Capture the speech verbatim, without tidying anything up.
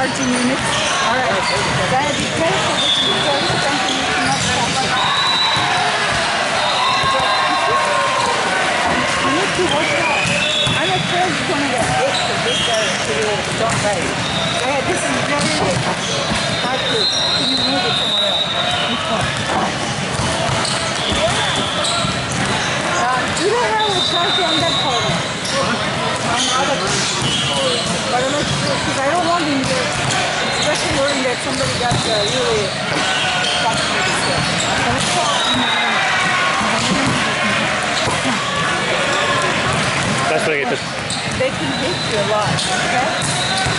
charging units. All right. Gotta be careful with you. Something you cannot stop. You need to watch out. I'm afraid you're gonna get hit because this guy is really don't right. Go ahead. This is very hard to. Can you move it somewhere else? Uh, do they have a charge on that part? On the other part? But I'm not sure because I don't want him to, especially worrying that somebody got uh, really stuck with this stuff. That's what I get this. They can hit you a lot, okay?